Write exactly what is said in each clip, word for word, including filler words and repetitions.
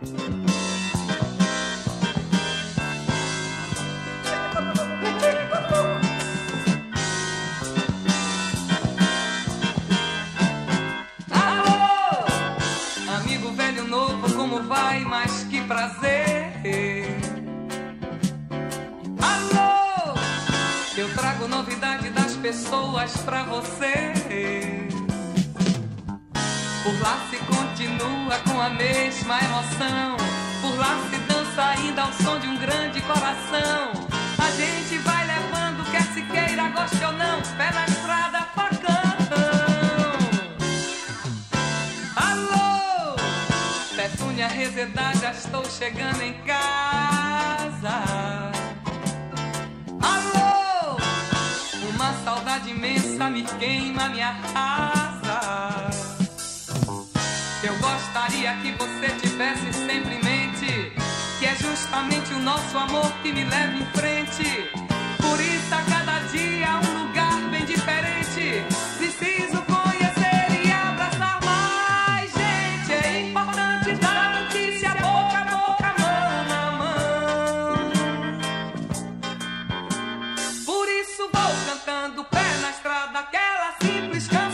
Como vai, mas que prazer. Alô, eu trago novidade das pessoas pra você. Por lá se continua com a mesma emoção, por lá se dança ainda ao som de um grande coração. A gente vai levando, quer se queira, goste ou não, pé na estrada, facão. Petúnia Rezedá, já estou chegando em casa. Alô, uma saudade imensa me queima, me arrasa. Eu gostaria que você tivesse sempre em mente que é justamente o nosso amor que me leva em frente. Por isso a cada dia um lugar bem diferente. Preciso conhecer e abraçar mais gente. É importante dar notícia boca a boca, mão a mão. Por isso vou cantando pé na estrada aquela simples canção.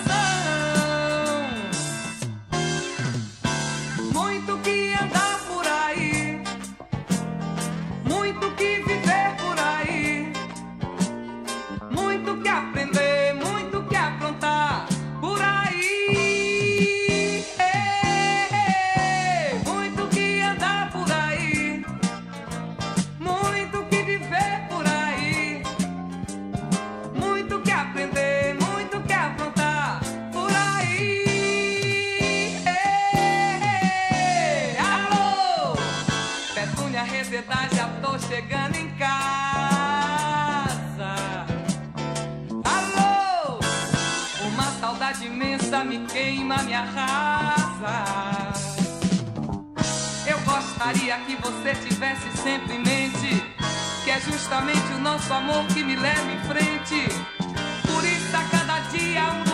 Muito que andar por aí, muito que viver por aí, muito que aprender, muito que aprontar por aí. Ei, ei, muito que andar por aí, muito que viver por aí, muito que aprender, muito que aprontar por aí. Ei, ei, alô, Petúnia Rezedá, já tô chegando em casa. Alô, uma saudade imensa me queima, me arrasa. Eu gostaria que você tivesse sempre em mente que é justamente o nosso amor que me leva em frente. Por isso a cada dia um